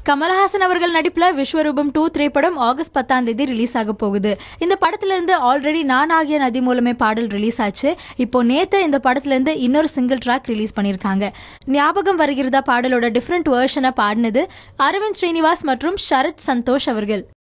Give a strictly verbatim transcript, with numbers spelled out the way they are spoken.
கமல்ஹாசன் அவர்கள் நடிப்புல விஸ்வரூபம் டூ திரைப்படம் ஆகஸ்ட் பத்தாம் தேதி ரிலீஸ் ஆக போகுது. இந்த படத்துல இருந்து ஆல்ரெடி நான் ஆகிய நதி மூலமே பாடல் ரிலீஸ் ஆச்சு. இப்போ நேத்து இந்த படத்துல இருந்து இன்னொரு சிங்கிள் ட்ராக் ரிலீஸ் பண்ணிருக்காங்க. ஞாபகம் வருகிறதா பாடலோட டிஃபரெண்ட் வெர்ஷனை பாடினது அரவிந்த், ஸ்ரீனிவாஸ் மற்றும் சரத், சந்தோஷ் அவர்கள்.